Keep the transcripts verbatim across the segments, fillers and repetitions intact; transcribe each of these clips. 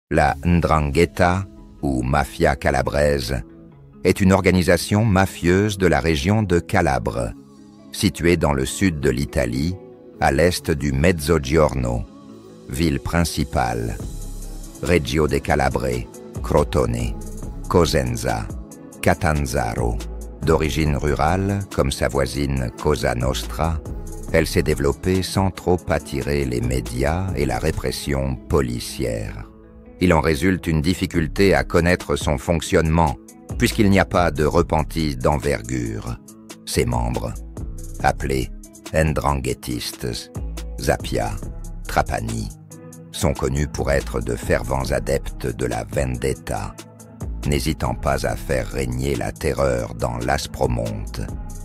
La Ndrangheta, ou mafia calabraise, est une organisation mafieuse de la région de Calabre, située dans le sud de l'Italie, à l'est du Mezzogiorno, ville principale, Reggio de Calabre, Crotone, Cosenza, Catanzaro. D'origine rurale, comme sa voisine Cosa Nostra, elle s'est développée sans trop attirer les médias et la répression policière. Il en résulte une difficulté à connaître son fonctionnement, puisqu'il n'y a pas de repentis d'envergure. Ses membres, appelés Ndranghettistes, Zapia, Trapani, sont connus pour être de fervents adeptes de la vendetta, n'hésitant pas à faire régner la terreur dans l'Aspromonte,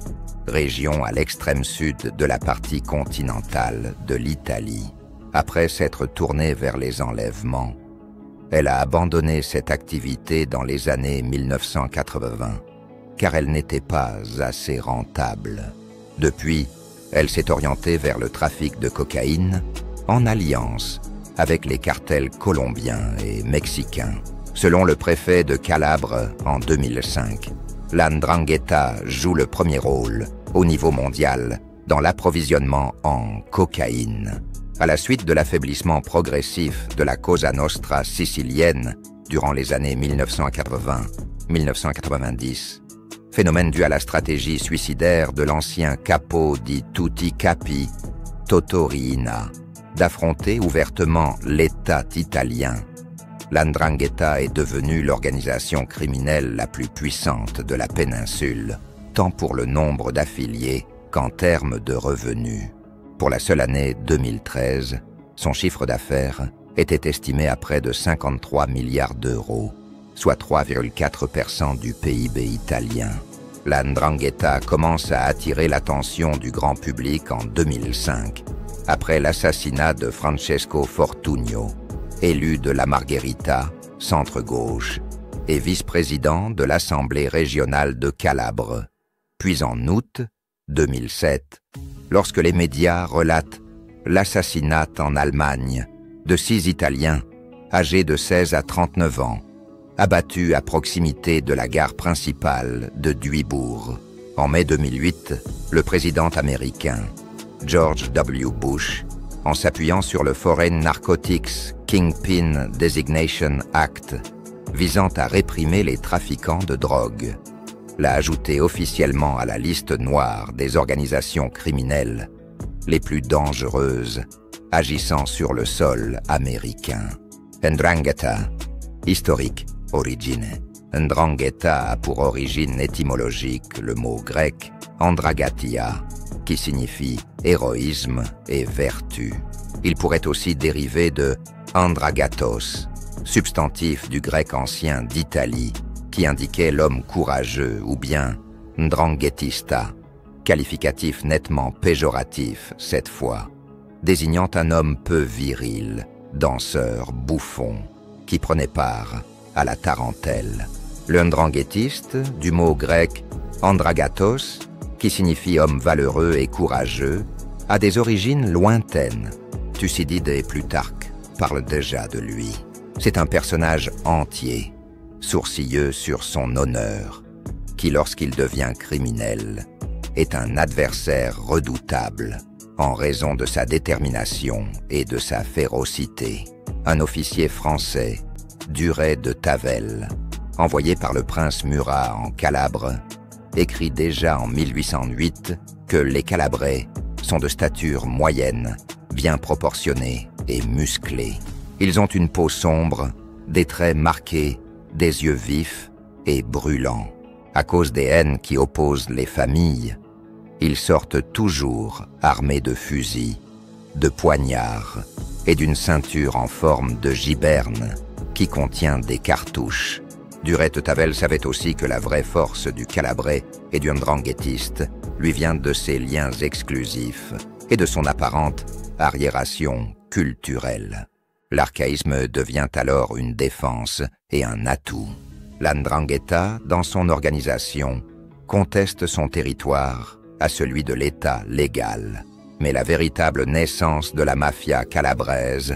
région à l'extrême sud de la partie continentale de l'Italie. Après s'être tournée vers les enlèvements, elle a abandonné cette activité dans les années mille neuf cent quatre-vingts, car elle n'était pas assez rentable. Depuis, elle s'est orientée vers le trafic de cocaïne en alliance avec les cartels colombiens et mexicains. Selon le préfet de Calabre en deux mille cinq, la Ndrangheta joue le premier rôle au niveau mondial dans l'approvisionnement en cocaïne. À la suite de l'affaiblissement progressif de la Cosa Nostra sicilienne durant les années mille neuf cent quatre-vingts à mille neuf cent quatre-vingt-dix, phénomène dû à la stratégie suicidaire de l'ancien capo di tutti capi, Toto Riina, d'affronter ouvertement l'État italien, la Ndrangheta est devenue l'organisation criminelle la plus puissante de la péninsule, tant pour le nombre d'affiliés qu'en termes de revenus. Pour la seule année deux mille treize, son chiffre d'affaires était estimé à près de cinquante-trois milliards d'euros, soit trois virgule quatre pour cent du P I B italien. La Ndrangheta commence à attirer l'attention du grand public en deux mille cinq, après l'assassinat de Francesco Fortunio, élu de la Margherita, centre-gauche, et vice-président de l'Assemblée régionale de Calabre. Puis en août deux mille sept, lorsque les médias relatent l'assassinat en Allemagne de six Italiens âgés de seize à trente-neuf ans, abattus à proximité de la gare principale de Duisbourg. En mai deux mille huit, le président américain, George W. Bush, en s'appuyant sur le Foreign Narcotics Kingpin Designation Act, visant à réprimer les trafiquants de drogue, l'a ajouté officiellement à la liste noire des organisations criminelles les plus dangereuses agissant sur le sol américain. Ndrangheta, historique, origine. Ndrangheta a pour origine étymologique le mot grec andragatia, qui signifie héroïsme et vertu. Il pourrait aussi dériver de andragatos, substantif du grec ancien d'Italie, qui indiquait l'homme courageux, ou bien ndranghetista, qualificatif nettement péjoratif cette fois, désignant un homme peu viril, danseur, bouffon, qui prenait part à la tarentelle. Le ndranghetiste, du mot grec andragatos, qui signifie homme valeureux et courageux, a des origines lointaines. Thucydide et Plutarque parlent déjà de lui. C'est un personnage entier, sourcilleux sur son honneur, qui, lorsqu'il devient criminel, est un adversaire redoutable en raison de sa détermination et de sa férocité. Un officier français, Duret de Tavel, envoyé par le prince Murat en Calabre, écrit déjà en mille huit cent huit que les Calabrais sont de stature moyenne, bien proportionnés et musclés. Ils ont une peau sombre, des traits marqués, des yeux vifs et brûlants. À cause des haines qui opposent les familles, ils sortent toujours armés de fusils, de poignards et d'une ceinture en forme de giberne qui contient des cartouches. Duret de Tavel savait aussi que la vraie force du Calabrais et du ndranghettiste lui vient de ses liens exclusifs et de son apparente arriération culturelle. L'archaïsme devient alors une défense et un atout. La Ndrangheta, dans son organisation, conteste son territoire à celui de l'État légal. Mais la véritable naissance de la mafia calabraise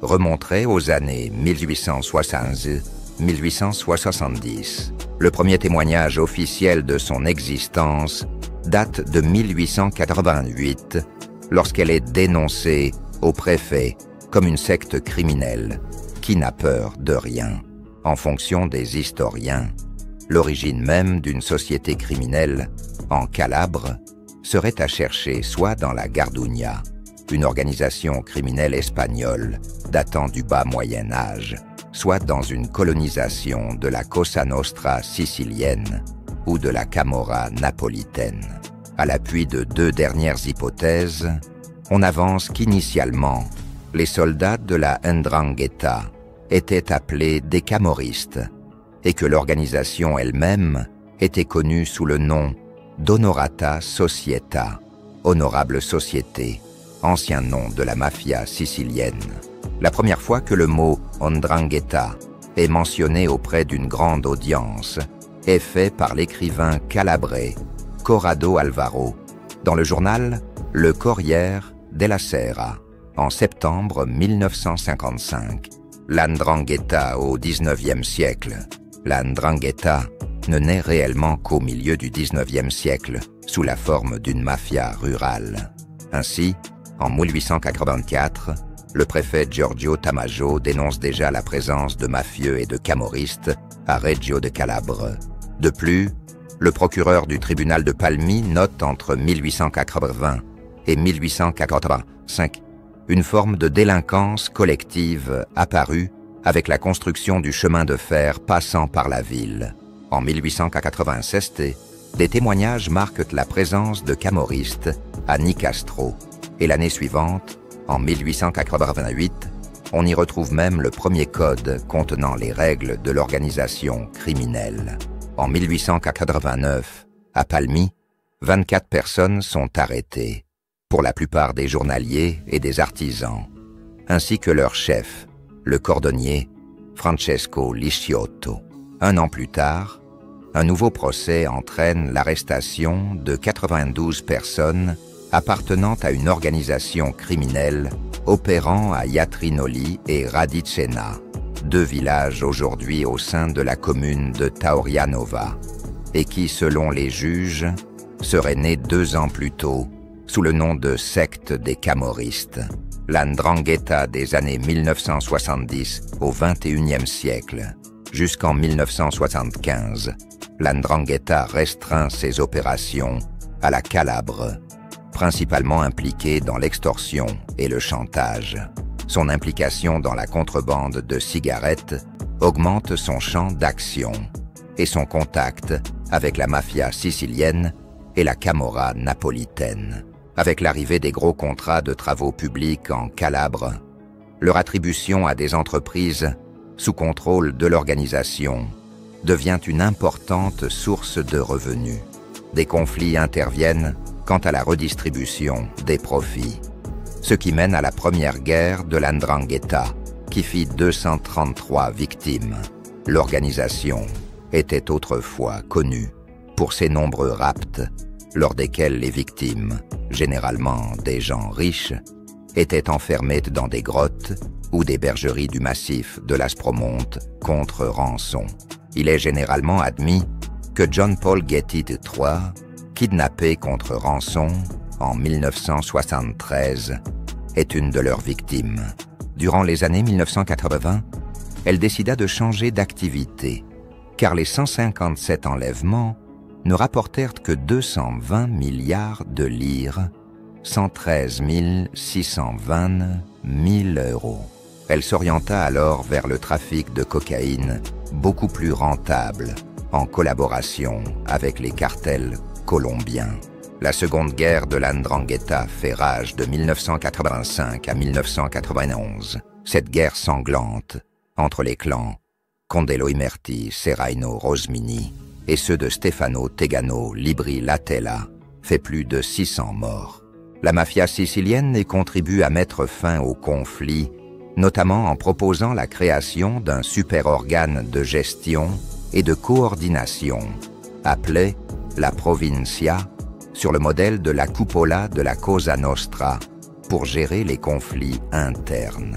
remonterait aux années mille huit cent soixante à mille huit cent soixante-dix. Le premier témoignage officiel de son existence date de mille huit cent quatre-vingt-huit, lorsqu'elle est dénoncée au préfet comme une secte criminelle qui n'a peur de rien. En fonction des historiens, l'origine même d'une société criminelle en Calabre serait à chercher soit dans la Gardugna, une organisation criminelle espagnole datant du bas Moyen-Âge, soit dans une colonisation de la Cosa Nostra sicilienne ou de la Camorra napolitaine. À l'appui de deux dernières hypothèses, on avance qu'initialement, les soldats de la Ndrangheta étaient appelés des Camorristes et que l'organisation elle-même était connue sous le nom d'Honorata Societa, honorable société, ancien nom de la mafia sicilienne. La première fois que le mot Ndrangheta est mentionné auprès d'une grande audience est fait par l'écrivain calabrais Corrado Alvaro dans le journal Le Corriere della Sera en septembre mille neuf cent cinquante-cinq. La Ndrangheta au dix-neuvième siècle. La Ndrangheta ne naît réellement qu'au milieu du dix-neuvième siècle sous la forme d'une mafia rurale. Ainsi, en mille huit cent quatre-vingt-quatre, le préfet Giorgio Tamajo dénonce déjà la présence de mafieux et de camorristes à Reggio de Calabre. De plus, le procureur du tribunal de Palmi note entre mille huit cent quatre-vingts et mille huit cent quatre-vingt-cinq une forme de délinquance collective apparue avec la construction du chemin de fer passant par la ville. En mille huit cent quatre-vingt-seize, des témoignages marquent la présence de camorristes à Nicastro, et l'année suivante, en mille huit cent quatre-vingt-huit, on y retrouve même le premier code contenant les règles de l'organisation criminelle. En mille huit cent quatre-vingt-neuf, à Palmi, vingt-quatre personnes sont arrêtées, pour la plupart des journaliers et des artisans, ainsi que leur chef, le cordonnier Francesco Lisciotto. Un an plus tard, un nouveau procès entraîne l'arrestation de quatre-vingt-douze personnes appartenant à une organisation criminelle opérant à Iatrinoli et Radicena, deux villages aujourd'hui au sein de la commune de Taurianova, et qui, selon les juges, seraient nés deux ans plus tôt sous le nom de secte des Camorristes. La Ndrangheta des années mille neuf cent soixante-dix au vingt et unième siècle, jusqu'en mille neuf cent soixante-quinze, la Ndrangheta restreint ses opérations à la Calabre, principalement impliquée dans l'extorsion et le chantage. Son implication dans la contrebande de cigarettes augmente son champ d'action et son contact avec la mafia sicilienne et la Camorra napolitaine. Avec l'arrivée des gros contrats de travaux publics en Calabre, leur attribution à des entreprises sous contrôle de l'organisation devient une importante source de revenus. Des conflits interviennent quant à la redistribution des profits, ce qui mène à la première guerre de la Ndrangheta, qui fit deux cent trente-trois victimes. L'organisation était autrefois connue pour ses nombreux rapts, lors desquels les victimes, généralement des gens riches, étaient enfermées dans des grottes ou des bergeries du massif de l'Aspromonte contre rançon. Il est généralement admis que John Paul Getty de Troyes, kidnappé contre rançon en mille neuf cent soixante-treize, est une de leurs victimes. Durant les années mille neuf cent quatre-vingts, elle décida de changer d'activité, car les cent cinquante-sept enlèvements ne rapportèrent que deux cent vingt milliards de lire, cent treize mille six cent vingt mille euros. Elle s'orienta alors vers le trafic de cocaïne, beaucoup plus rentable, en collaboration avec les cartels colombiens. La seconde guerre de la Ndrangheta fait rage de mille neuf cent quatre-vingt-cinq à mille neuf cent quatre-vingt-onze. Cette guerre sanglante entre les clans Condelo Imerti, Serraino Rosmini et ceux de Stefano Tegano Libri Latella fait plus de six cents morts. La mafia sicilienne y contribue à mettre fin au conflit, notamment en proposant la création d'un super-organe de gestion et de coordination, appelé la Provincia, sur le modèle de la Cupola de la Cosa Nostra, pour gérer les conflits internes.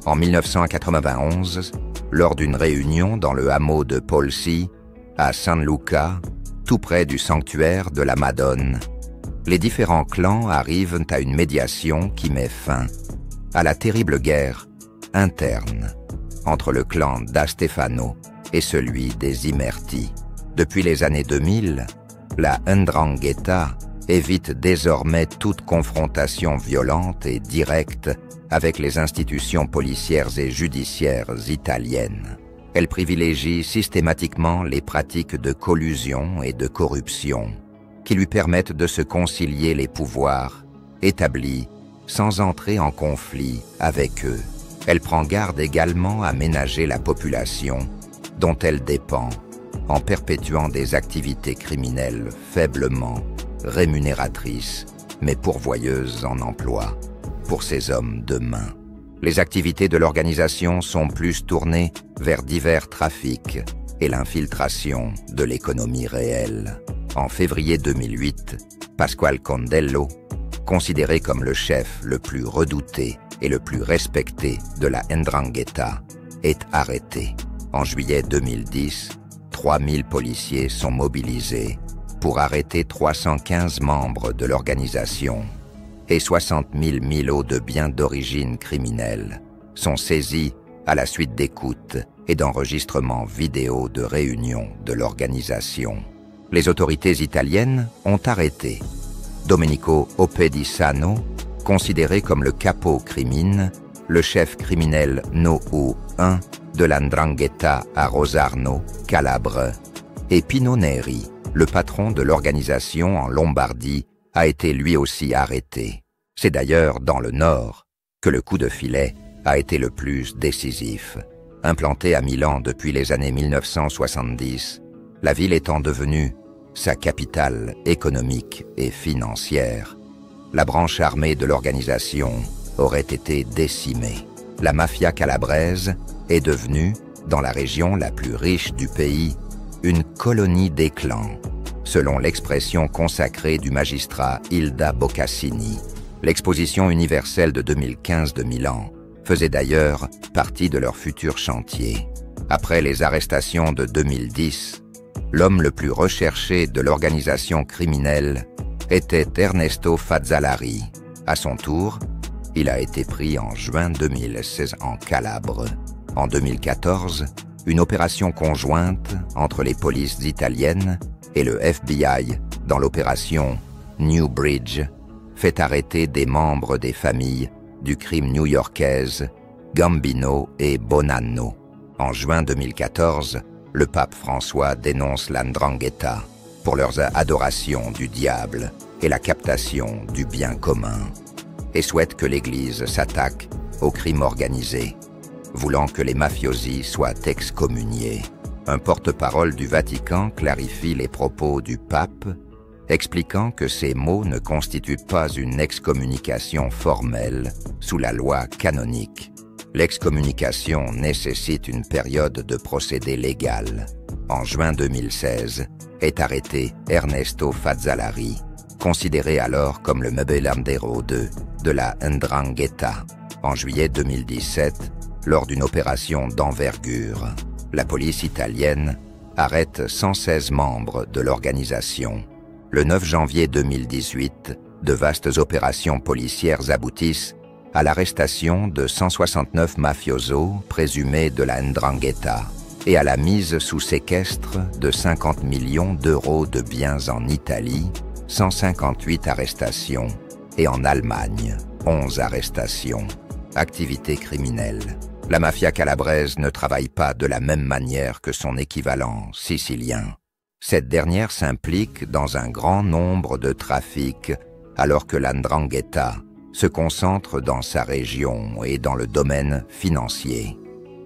En mille neuf cent quatre-vingt-onze, lors d'une réunion dans le hameau de Polsi, à San Luca, tout près du sanctuaire de la Madone, les différents clans arrivent à une médiation qui met fin à la terrible guerre interne entre le clan d'Astefano et celui des Imerti. Depuis les années deux mille, la Ndrangheta évite désormais toute confrontation violente et directe avec les institutions policières et judiciaires italiennes. Elle privilégie systématiquement les pratiques de collusion et de corruption qui lui permettent de se concilier les pouvoirs établis sans entrer en conflit avec eux. Elle prend garde également à ménager la population dont elle dépend en perpétuant des activités criminelles faiblement rémunératrices mais pourvoyeuses en emploi pour ces hommes de main. Les activités de l'organisation sont plus tournées vers divers trafics et l'infiltration de l'économie réelle. En février deux mille huit, Pasquale Condello, considéré comme le chef le plus redouté et le plus respecté de la Ndrangheta, est arrêté. En juillet deux mille dix, trois mille policiers sont mobilisés pour arrêter trois cent quinze membres de l'organisation et soixante mille milos de biens d'origine criminelle sont saisis à la suite d'écoutes et d'enregistrements vidéo de réunions de l'organisation. Les autorités italiennes ont arrêté Domenico Oppedisano, considéré comme le capo crimine, le chef criminel No U un de la Ndrangheta à Rosarno, Calabre, et Pino Neri, le patron de l'organisation en Lombardie, a été lui aussi arrêté. C'est d'ailleurs dans le nord que le coup de filet a été le plus décisif. Implantée à Milan depuis les années mille neuf cent soixante-dix, la ville étant devenue sa capitale économique et financière, la branche armée de l'organisation aurait été décimée. La mafia calabraise est devenue, dans la région la plus riche du pays, une colonie des clans, selon l'expression consacrée du magistrat Hilda Boccassini. L'exposition universelle de deux mille quinze de Milan faisait d'ailleurs partie de leur futur chantier. Après les arrestations de deux mille dix, l'homme le plus recherché de l'organisation criminelle était Ernesto Fazzalari. À son tour, il a été pris en juin deux mille seize en Calabre. En deux mille quatorze, une opération conjointe entre les polices italiennes et le F B I dans l'opération New Bridge fait arrêter des membres des familles du crime new-yorkaise Gambino et Bonanno. En juin deux mille quatorze, le pape François dénonce la Ndrangheta pour leurs adorations du diable et la captation du bien commun, et souhaite que l'Église s'attaque au crime organisé, voulant que les mafiosi soient excommuniés. Un porte-parole du Vatican clarifie les propos du pape, expliquant que ces mots ne constituent pas une excommunication formelle sous la loi canonique. L'excommunication nécessite une période de procédé légal. En juin deux mille seize, est arrêté Ernesto Fazzalari, considéré alors comme le mebelandero de, de la Ndrangheta. En juillet deux mille dix-sept, lors d'une opération d'envergure, la police italienne arrête cent seize membres de l'organisation. Le neuf janvier deux mille dix-huit, de vastes opérations policières aboutissent à l'arrestation de cent soixante-neuf mafiosos présumés de la Ndrangheta et à la mise sous séquestre de cinquante millions d'euros de biens en Italie, cent cinquante-huit arrestations, et en Allemagne, onze arrestations. Activité criminelle. La mafia calabraise ne travaille pas de la même manière que son équivalent sicilien. Cette dernière s'implique dans un grand nombre de trafics, alors que la Ndrangheta se concentre dans sa région et dans le domaine financier.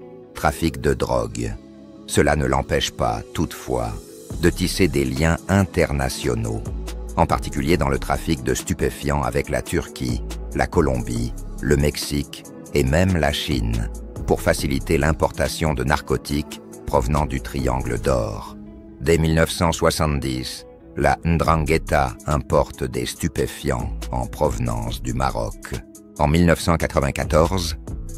Trafic de drogue. Cela ne l'empêche pas, toutefois, de tisser des liens internationaux, en particulier dans le trafic de stupéfiants avec la Turquie, la Colombie, le Mexique et même la Chine, pour faciliter l'importation de narcotiques provenant du Triangle d'Or. Dès mille neuf cent soixante-dix, la Ndrangheta importe des stupéfiants en provenance du Maroc. En mille neuf cent quatre-vingt-quatorze,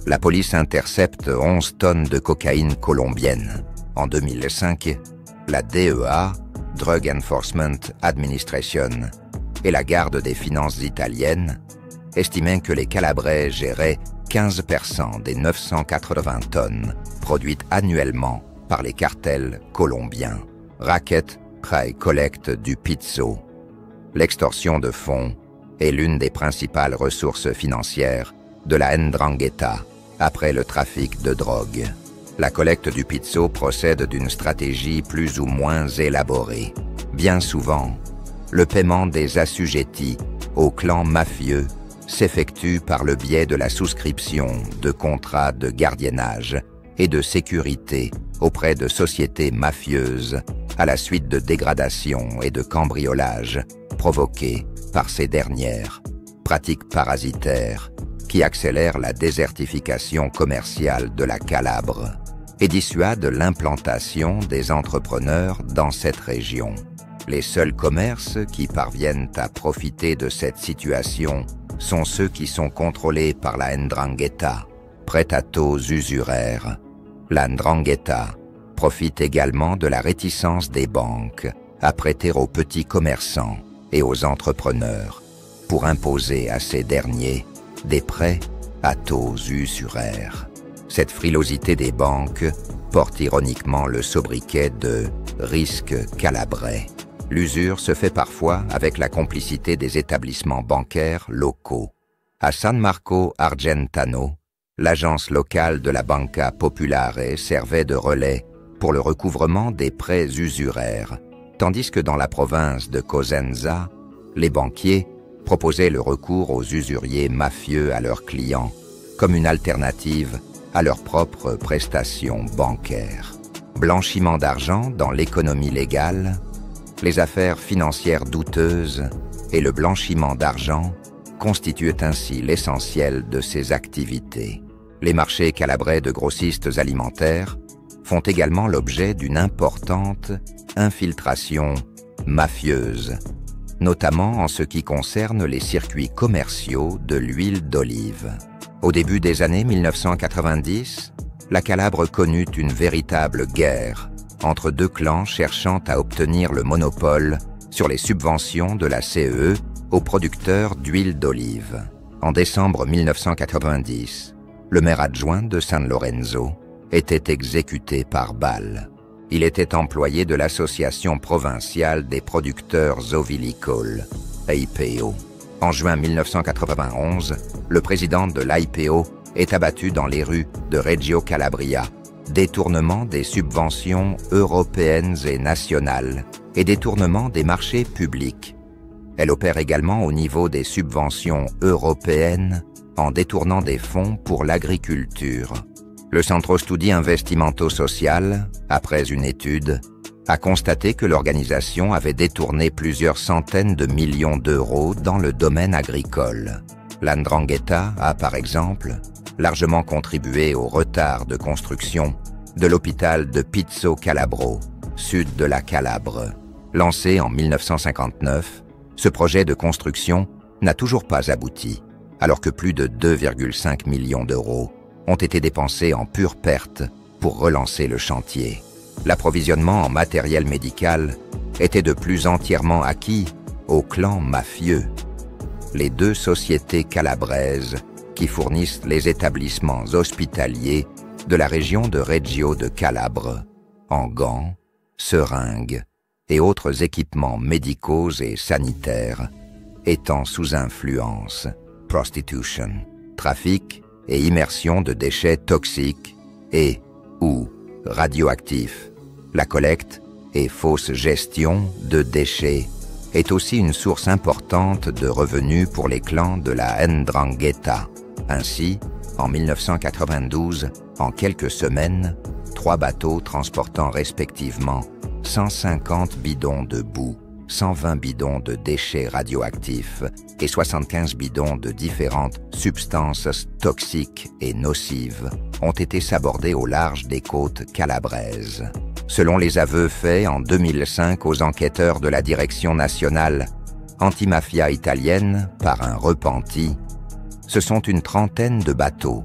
La police intercepte onze tonnes de cocaïne colombienne. En deux mille cinq, la D E A, Drug Enforcement Administration, et la garde des finances italienne estimaient que les Calabrais géraient quinze pour cent des neuf cent quatre-vingts tonnes produites annuellement par les cartels colombiens. Racket, High Collect du Pizzo. L'extorsion de fonds est l'une des principales ressources financières de la Ndrangheta après le trafic de drogue. La collecte du Pizzo procède d'une stratégie plus ou moins élaborée. Bien souvent, le paiement des assujettis au clan mafieux s'effectue par le biais de la souscription de contrats de gardiennage et de sécurité auprès de sociétés mafieuses à la suite de dégradations et de cambriolages provoqués par ces dernières, pratiques parasitaires qui accélèrent la désertification commerciale de la Calabre et dissuadent l'implantation des entrepreneurs dans cette région. Les seuls commerces qui parviennent à profiter de cette situation sont ceux qui sont contrôlés par la Ndrangheta, prête à taux usuraires. La Ndrangheta profite également de la réticence des banques à prêter aux petits commerçants et aux entrepreneurs pour imposer à ces derniers des prêts à taux usuraires. Cette frilosité des banques porte ironiquement le sobriquet de « risque calabrais ». L'usure se fait parfois avec la complicité des établissements bancaires locaux. À San Marco Argentano, l'agence locale de la Banca Popolare servait de relais pour le recouvrement des prêts usuraires, tandis que dans la province de Cosenza, les banquiers proposaient le recours aux usuriers mafieux à leurs clients comme une alternative à leurs propres prestations bancaires. Blanchiment d'argent dans l'économie légale, les affaires financières douteuses et le blanchiment d'argent constituent ainsi l'essentiel de ces activités. Les marchés calabrais de grossistes alimentaires font également l'objet d'une importante infiltration mafieuse, notamment en ce qui concerne les circuits commerciaux de l'huile d'olive. Au début des années mille neuf cent quatre-vingt-dix, la Calabre connut une véritable guerre entre deux clans cherchant à obtenir le monopole sur les subventions de la C E E aux producteurs d'huile d'olive. En décembre mille neuf cent quatre-vingt-dix, le maire adjoint de San Lorenzo était exécuté par balle. Il était employé de l'Association provinciale des producteurs ovilicoles, A I P O. En juin mille neuf cent quatre-vingt-onze, le président de l'A I P O est abattu dans les rues de Reggio Calabria. Détournement des subventions européennes et nationales et détournement des marchés publics. Elle opère également au niveau des subventions européennes en détournant des fonds pour l'agriculture. Le Centro Studi Investimento Social, après une étude, a constaté que l'organisation avait détourné plusieurs centaines de millions d'euros dans le domaine agricole. La Ndrangheta a, par exemple, largement contribué au retard de construction de l'hôpital de Pizzo Calabro, sud de la Calabre. Lancé en mille neuf cent cinquante-neuf, ce projet de construction n'a toujours pas abouti, alors que plus de deux virgule cinq millions d'euros ont été dépensés en pure perte pour relancer le chantier. L'approvisionnement en matériel médical était de plus entièrement acquis au clan mafieux. Les deux sociétés calabraises qui fournissent les établissements hospitaliers de la région de Reggio de Calabre, en gants, seringues et autres équipements médicaux et sanitaires, étant sous influence, prostitution, trafic et immersion de déchets toxiques et ou radioactifs. La collecte et fausse gestion de déchets est aussi une source importante de revenus pour les clans de la Ndrangheta. Ainsi, en mille neuf cent quatre-vingt-douze, en quelques semaines, trois bateaux transportant respectivement cent cinquante bidons de boue, cent vingt bidons de déchets radioactifs et soixante-quinze bidons de différentes substances toxiques et nocives ont été sabordés au large des côtes calabraises. Selon les aveux faits en deux mille cinq aux enquêteurs de la Direction nationale antimafia italienne par un repenti, ce sont une trentaine de bateaux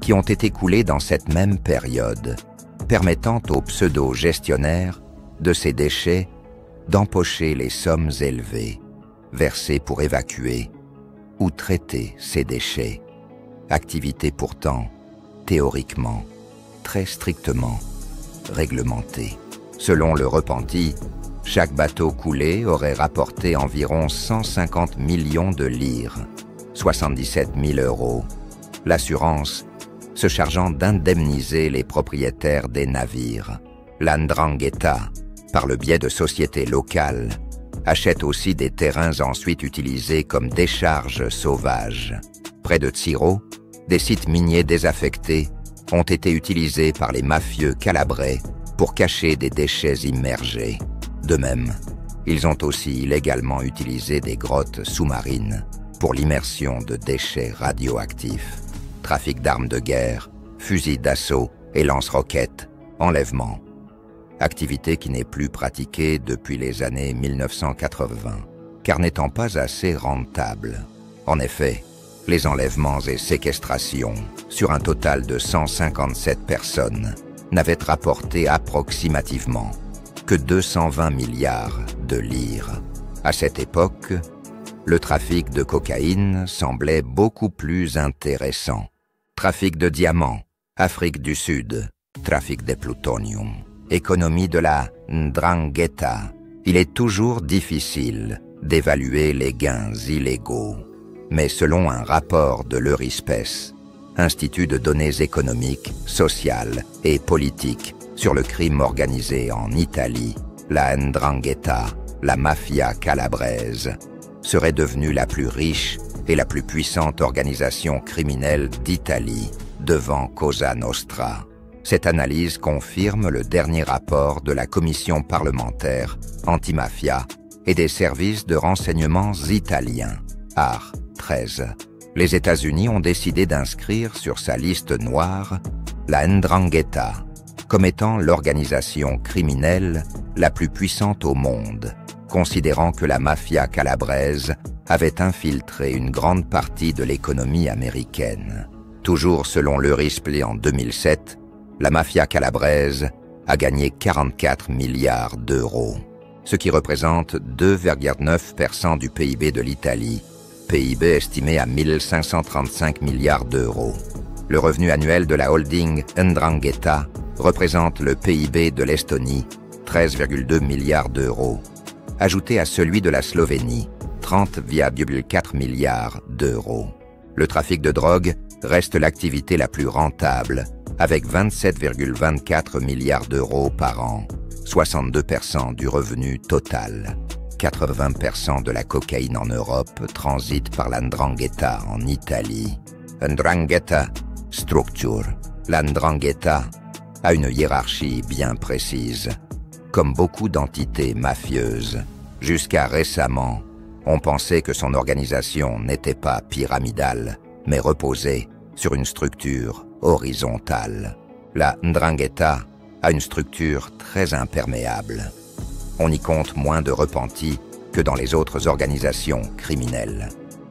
qui ont été coulés dans cette même période, permettant aux pseudo-gestionnaires de ces déchets d'empocher les sommes élevées, versées pour évacuer ou traiter ces déchets, activité pourtant, théoriquement, très strictement réglementée. Selon le repenti, chaque bateau coulé aurait rapporté environ cent cinquante millions de lire, soixante-dix-sept mille euros, l'assurance se chargeant d'indemniser les propriétaires des navires. La Ndrangheta, par le biais de sociétés locales, achète aussi des terrains ensuite utilisés comme décharges sauvages. Près de Tsiro, des sites miniers désaffectés ont été utilisés par les mafieux calabrais pour cacher des déchets immergés. De même, ils ont aussi illégalement utilisé des grottes sous-marines pour l'immersion de déchets radioactifs. Trafic d'armes de guerre, fusils d'assaut et lance-roquettes, enlèvements. Activité qui n'est plus pratiquée depuis les années mille neuf cent quatre-vingts, car n'étant pas assez rentable. En effet, les enlèvements et séquestrations, sur un total de cent cinquante-sept personnes, n'avaient rapporté approximativement que deux cent vingt milliards de lire. À cette époque, le trafic de cocaïne semblait beaucoup plus intéressant. Trafic de diamants, Afrique du Sud, trafic de plutonium, économie de la Ndrangheta. Il est toujours difficile d'évaluer les gains illégaux. Mais selon un rapport de l'Eurispes, Institut de données économiques, sociales et politiques sur le crime organisé en Italie, la Ndrangheta, la mafia calabraise, serait devenue la plus riche et la plus puissante organisation criminelle d'Italie, devant Cosa Nostra. Cette analyse confirme le dernier rapport de la commission parlementaire antimafia et des services de renseignements italiens, A R treize. Les États-Unis ont décidé d'inscrire sur sa liste noire la Ndrangheta comme étant l'organisation criminelle la plus puissante au monde, considérant que la mafia calabraise avait infiltré une grande partie de l'économie américaine. Toujours selon l'Eurispes en deux mille sept, la mafia calabraise a gagné quarante-quatre milliards d'euros, ce qui représente deux virgule neuf pour cent du P I B de l'Italie, P I B estimé à mille cinq cent trente-cinq milliards d'euros. Le revenu annuel de la holding Ndrangheta représente le P I B de l'Estonie, treize virgule deux milliards d'euros, ajouté à celui de la Slovénie, trente virgule quatre milliards d'euros. Le trafic de drogue reste l'activité la plus rentable, avec vingt-sept virgule vingt-quatre milliards d'euros par an, soixante-deux pour cent du revenu total. quatre-vingts pour cent de la cocaïne en Europe transite par la Ndrangheta en Italie. Ndrangheta Structure. La Ndrangheta a une hiérarchie bien précise. Comme beaucoup d'entités mafieuses, jusqu'à récemment, on pensait que son organisation n'était pas pyramidale, mais reposait sur une structure horizontale. La Ndrangheta a une structure très imperméable. On y compte moins de repentis que dans les autres organisations criminelles.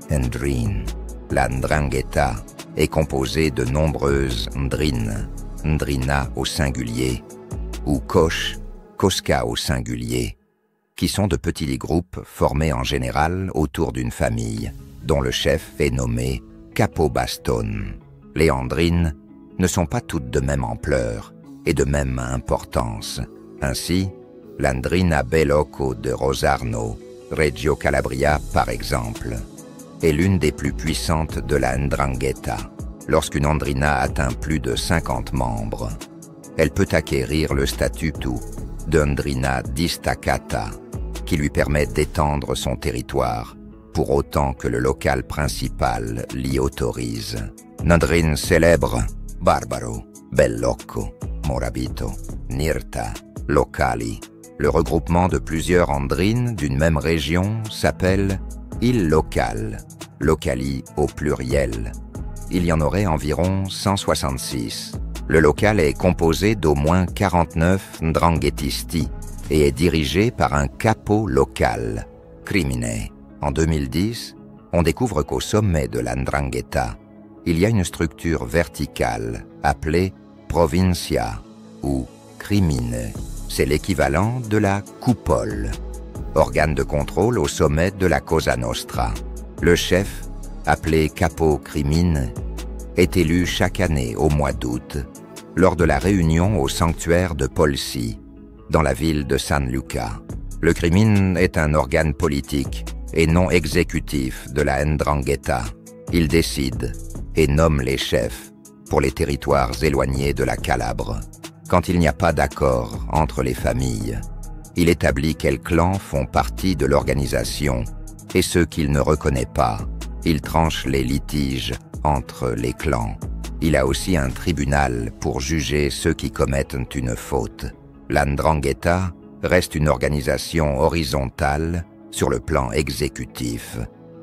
Ndrin. La Ndrangheta est composée de nombreuses Ndrines, Ndrina au singulier, ou Koch, Koska au singulier, qui sont de petits groupes formés en général autour d'une famille, dont le chef est nommé Capobastone. Les Ndrines ne sont pas toutes de même ampleur et de même importance. Ainsi, l'Ndrina Bellocco de Rosarno, Reggio Calabria par exemple, est l'une des plus puissantes de la Ndrangheta. Lorsqu'une Ndrina atteint plus de cinquante membres, elle peut acquérir le statut de Ndrina Distacata, qui lui permet d'étendre son territoire pour autant que le local principal l'y autorise. Ndrine célèbre, Barbaro, Bellocco, Morabito, Nirta, Locali. Le regroupement de plusieurs Ndrines d'une même région s'appelle île locale, locali au pluriel. Il y en aurait environ cent soixante-six. Le local est composé d'au moins quarante-neuf ndranghetisti et est dirigé par un capo local, crimine. En deux mille dix, on découvre qu'au sommet de la Ndrangheta, il y a une structure verticale appelée provincia ou crimine. C'est l'équivalent de la coupole, organe de contrôle au sommet de la Cosa Nostra. Le chef, appelé capo crimine, est élu chaque année au mois d'août lors de la réunion au sanctuaire de Polsi, dans la ville de San Luca. Le crimine est un organe politique et non exécutif de la Ndrangheta. Il décide et nomme les chefs pour les territoires éloignés de la Calabre. Quand il n'y a pas d'accord entre les familles, il établit quels clans font partie de l'organisation et ceux qu'il ne reconnaît pas. Il tranche les litiges entre les clans. Il a aussi un tribunal pour juger ceux qui commettent une faute. La Ndrangheta reste une organisation horizontale sur le plan exécutif,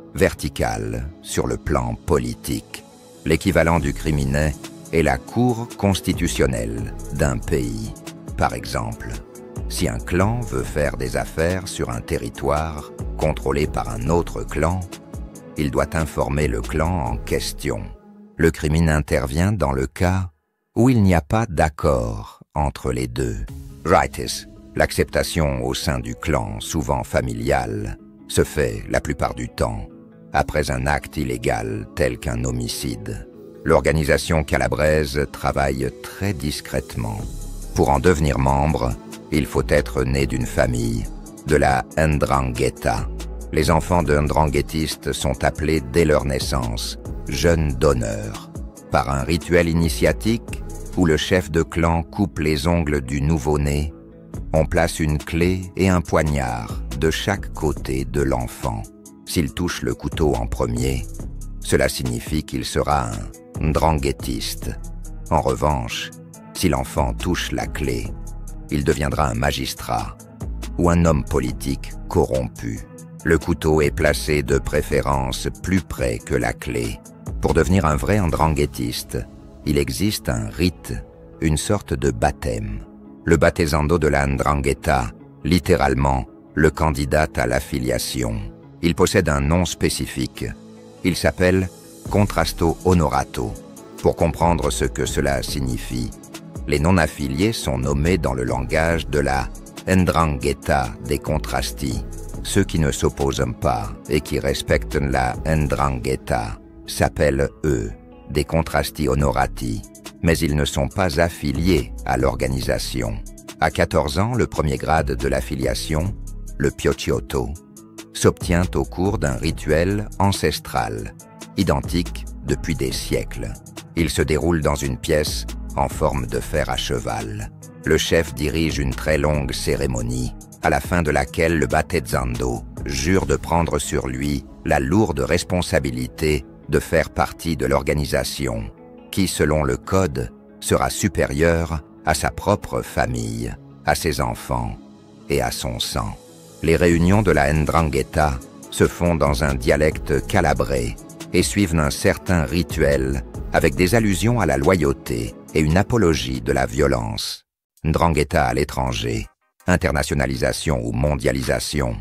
verticale sur le plan politique. L'équivalent du criminet est la cour constitutionnelle d'un pays. Par exemple, si un clan veut faire des affaires sur un territoire contrôlé par un autre clan, il doit informer le clan en question. Le crimine intervient dans le cas où il n'y a pas d'accord entre les deux. Rights, l'acceptation au sein du clan, souvent familial, se fait la plupart du temps après un acte illégal tel qu'un homicide. L'organisation calabraise travaille très discrètement. Pour en devenir membre, il faut être né d'une famille, de la Ndrangheta. Les enfants de Ndranghétistes sont appelés dès leur naissance jeunes d'honneur, par un rituel initiatique où le chef de clan coupe les ongles du nouveau-né. On place une clé et un poignard de chaque côté de l'enfant. S'il touche le couteau en premier, cela signifie qu'il sera un Ndranghétiste. En revanche, si l'enfant touche la clé, il deviendra un magistrat ou un homme politique corrompu. Le couteau est placé de préférence plus près que la clé. Pour devenir un vrai Ndranghétiste, il existe un rite, une sorte de baptême. Le battesando de la Ndrangheta, littéralement le candidat à l'affiliation. Il possède un nom spécifique. Il s'appelle Contrasto Honorato. Pour comprendre ce que cela signifie, les non-affiliés sont nommés dans le langage de la Ndrangheta des Contrasti. Ceux qui ne s'opposent pas et qui respectent la Ndrangheta s'appellent, eux, des Contrasti Honorati, mais ils ne sont pas affiliés à l'organisation. À quatorze ans, le premier grade de l'affiliation, le Piociotto, s'obtient au cours d'un rituel ancestral, identique depuis des siècles. Il se déroule dans une pièce en forme de fer à cheval. Le chef dirige une très longue cérémonie, à la fin de laquelle le battezzando jure de prendre sur lui la lourde responsabilité de faire partie de l'organisation, qui, selon le code, sera supérieure à sa propre famille, à ses enfants et à son sang. Les réunions de la Ndrangheta se font dans un dialecte calabré et suivent un certain rituel avec des allusions à la loyauté et une apologie de la violence. Ndrangheta à l'étranger, internationalisation ou mondialisation.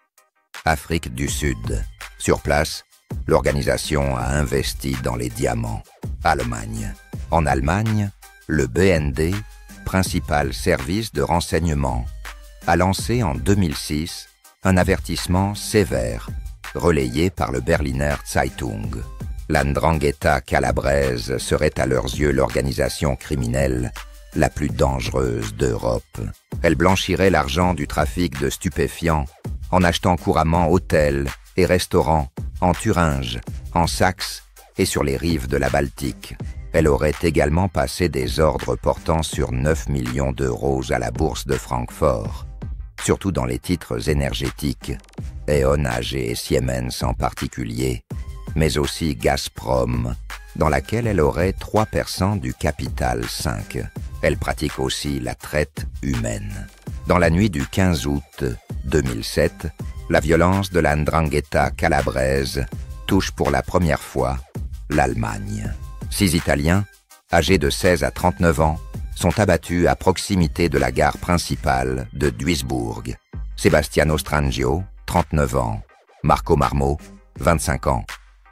Afrique du Sud. Sur place, l'organisation a investi dans les diamants. Allemagne. En Allemagne, le B N D, principal service de renseignement, a lancé en deux mille six un avertissement sévère, relayé par le Berliner Zeitung. La Ndrangheta calabraise serait à leurs yeux l'organisation criminelle la plus dangereuse d'Europe. Elle blanchirait l'argent du trafic de stupéfiants en achetant couramment hôtels et restaurants en Thuringe, en Saxe et sur les rives de la Baltique. Elle aurait également passé des ordres portant sur neuf millions d'euros à la bourse de Francfort, surtout dans les titres énergétiques, E.ON, A G et Siemens en particulier, mais aussi Gazprom, dans laquelle elle aurait trois pour cent du capital cinq. Elle pratique aussi la traite humaine. Dans la nuit du quinze août deux mille sept, la violence de la Ndrangheta calabraise touche pour la première fois l'Allemagne. Six Italiens, âgés de seize à trente-neuf ans, sont abattus à proximité de la gare principale de Duisbourg. Sebastiano Strangio, trente-neuf ans, Marco Marmo, vingt-cinq ans,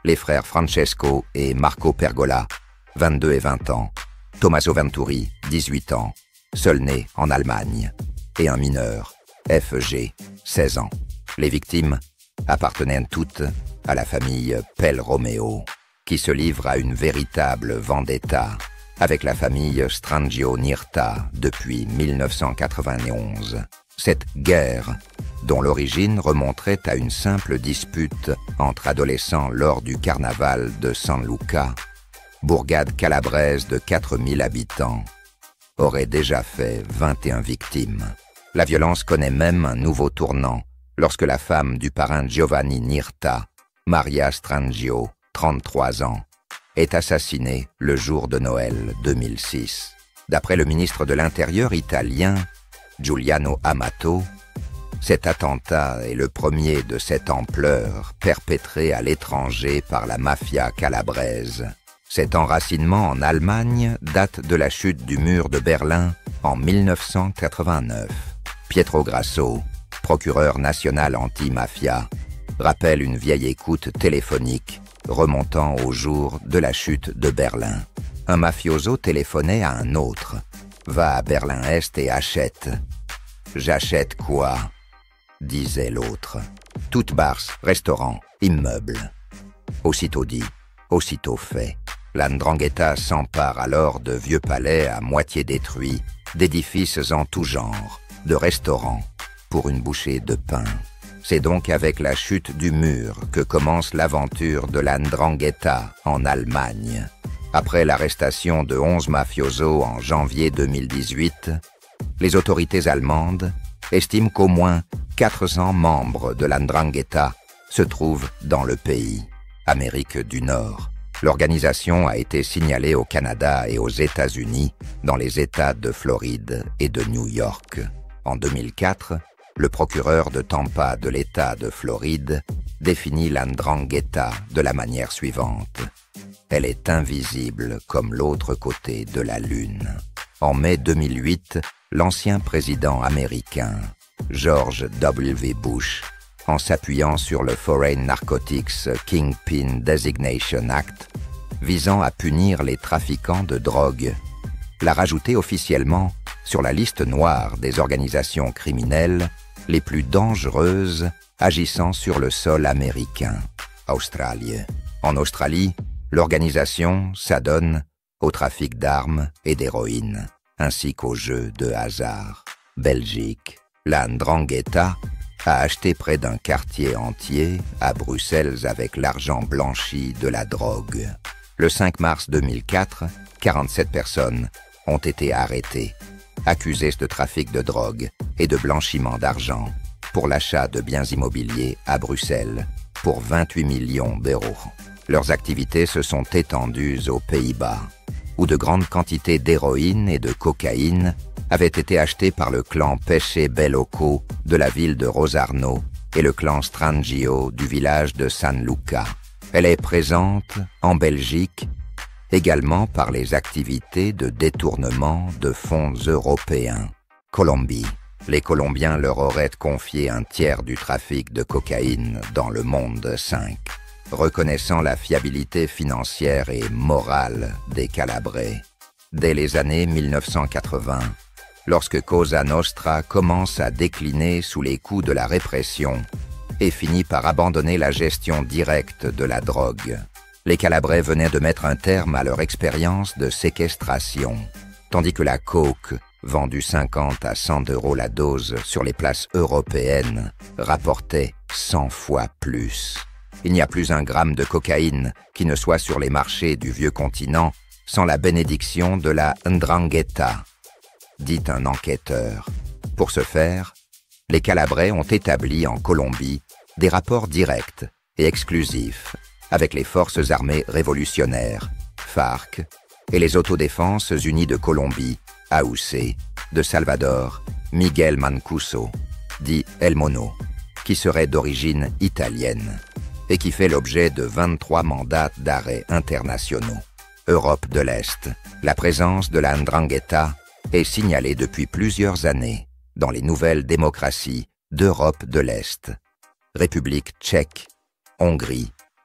les frères Francesco et Marco Pergola, vingt-deux et vingt ans, Tommaso Venturi, dix-huit ans, seul né en Allemagne, et un mineur, F G, seize ans. Les victimes appartenaient toutes à la famille Pel Romeo, qui se livre à une véritable vendetta avec la famille Strangio-Nirta depuis mille neuf cent quatre-vingt-onze. Cette guerre, dont l'origine remonterait à une simple dispute entre adolescents lors du carnaval de San Luca, bourgade calabraise de quatre mille habitants, aurait déjà fait vingt et une victimes. La violence connaît même un nouveau tournant lorsque la femme du parrain Giovanni Nirta, Maria Strangio, trente-trois ans, est assassinée le jour de Noël deux mille six. D'après le ministre de l'Intérieur italien, Giuliano Amato, cet attentat est le premier de cette ampleur perpétré à l'étranger par la mafia calabraise. Cet enracinement en Allemagne date de la chute du mur de Berlin en mille neuf cent quatre-vingt-neuf. Pietro Grasso, procureur national anti-mafia, rappelle une vieille écoute téléphonique remontant au jour de la chute de Berlin. Un mafioso téléphonait à un autre. « Va à Berlin-Est et achète. »« J'achète quoi ?» disait l'autre. « Toute barse, restaurant, immeuble. » Aussitôt dit, aussitôt fait. La 'Ndrangheta s'empare alors de vieux palais à moitié détruits, d'édifices en tout genre, de restaurants, pour une bouchée de pain. C'est donc avec la chute du mur que commence l'aventure de la 'Ndrangheta en Allemagne. Après l'arrestation de onze mafiosos en janvier deux mille dix-huit, les autorités allemandes estiment qu'au moins quatre cents membres de la 'Ndrangheta se trouvent dans le pays, Amérique du Nord. L'organisation a été signalée au Canada et aux États-Unis, dans les États de Floride et de New York. En deux mille quatre, le procureur de Tampa de l'État de Floride définit la 'Ndrangheta de la manière suivante. Elle est invisible comme l'autre côté de la Lune. En mai deux mille huit, l'ancien président américain, George W. Bush, en s'appuyant sur le Foreign Narcotics Kingpin Designation Act, visant à punir les trafiquants de drogue, l'a rajouté officiellement sur la liste noire des organisations criminelles les plus dangereuses agissant sur le sol américain, Australie. En Australie, l'organisation s'adonne au trafic d'armes et d'héroïne, ainsi qu'aux jeux de hasard. Belgique, la 'Ndrangheta a acheté près d'un quartier entier à Bruxelles avec l'argent blanchi de la drogue. Le cinq mars deux mille quatre, quarante-sept personnes ont été arrêtées, accusées de trafic de drogue et de blanchiment d'argent pour l'achat de biens immobiliers à Bruxelles pour vingt-huit millions d'euros. Leurs activités se sont étendues aux Pays-Bas, où de grandes quantités d'héroïne et de cocaïne avaient été achetées par le clan Pesce Bellocco de la ville de Rosarno et le clan Strangio du village de San Luca. Elle est présente en Belgique également par les activités de détournement de fonds européens. Colombie. Les Colombiens leur auraient confié un tiers du trafic de cocaïne dans le monde cinq. Reconnaissant la fiabilité financière et morale des Calabrais. Dès les années mille neuf cent quatre-vingts, lorsque Cosa Nostra commence à décliner sous les coups de la répression et finit par abandonner la gestion directe de la drogue, les Calabrais venaient de mettre un terme à leur expérience de séquestration, tandis que la coke, vendue cinquante à cent euros la dose sur les places européennes, rapportait cent fois plus. Il n'y a plus un gramme de cocaïne qui ne soit sur les marchés du vieux continent sans la bénédiction de la 'Ndrangheta, dit un enquêteur. Pour ce faire, les Calabrais ont établi en Colombie des rapports directs et exclusifs avec les forces armées révolutionnaires, FARC, et les autodéfenses unies de Colombie, A U C, de Salvador, Miguel Mancuso, dit El Mono, qui serait d'origine italienne et qui fait l'objet de vingt-trois mandats d'arrêt internationaux. Europe de l'Est, la présence de la 'Ndrangheta est signalée depuis plusieurs années dans les nouvelles démocraties d'Europe de l'Est, République tchèque, Hongrie,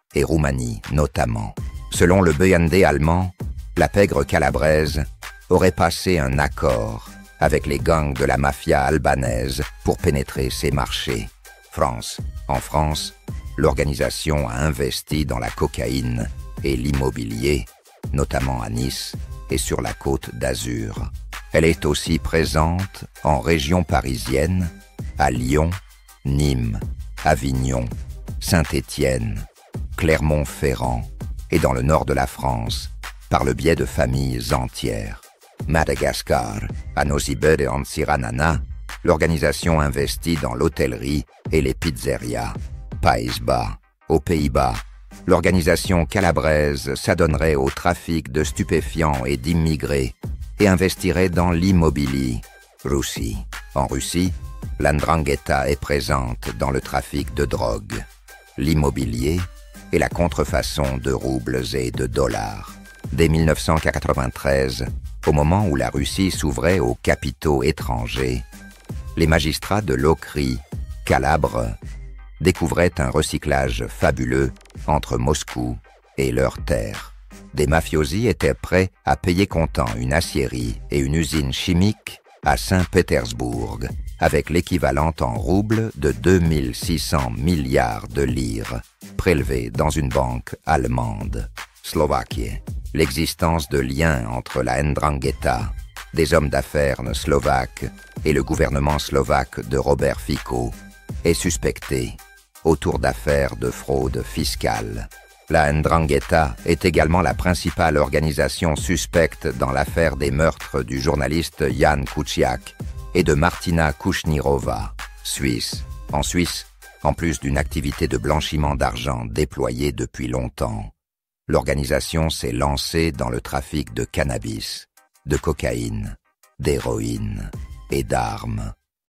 et Roumanie notamment. Selon le B N D allemand, la pègre calabraise aurait passé un accord avec les gangs de la mafia albanaise pour pénétrer ses marchés. France. En France, l'organisation a investi dans la cocaïne et l'immobilier, notamment à Nice et sur la Côte d'Azur. Elle est aussi présente en région parisienne, à Lyon, Nîmes, Avignon, Saint-Étienne, Clermont-Ferrand et dans le nord de la France, par le biais de familles entières. Madagascar, à Nosy-Be et Antsiranana, l'organisation investit dans l'hôtellerie et les pizzerias. Pays-Bas, aux Pays-Bas, l'organisation calabraise s'adonnerait au trafic de stupéfiants et d'immigrés et investirait dans l'immobilier. Russie. En Russie, l'Ndrangheta est présente dans le trafic de drogue, l'immobilier et la contrefaçon de roubles et de dollars. Dès mille neuf cent quatre-vingt-treize, au moment où la Russie s'ouvrait aux capitaux étrangers, les magistrats de l'Okri, Calabre, découvraient un recyclage fabuleux entre Moscou et leurs terres. Des mafiosi étaient prêts à payer comptant une aciérie et une usine chimique à Saint-Pétersbourg, avec l'équivalent en roubles de deux mille six cents milliards de lire, prélevés dans une banque allemande. Slovaquie. L'existence de liens entre la Ndrangheta, des hommes d'affaires slovaques et le gouvernement slovaque de Robert Fico est suspectée autour d'affaires de fraude fiscale. La Ndrangheta est également la principale organisation suspecte dans l'affaire des meurtres du journaliste Jan Kuciak et de Martina Kushnirova, Suisse. En Suisse, en plus d'une activité de blanchiment d'argent déployée depuis longtemps, l'organisation s'est lancée dans le trafic de cannabis, de cocaïne, d'héroïne et d'armes.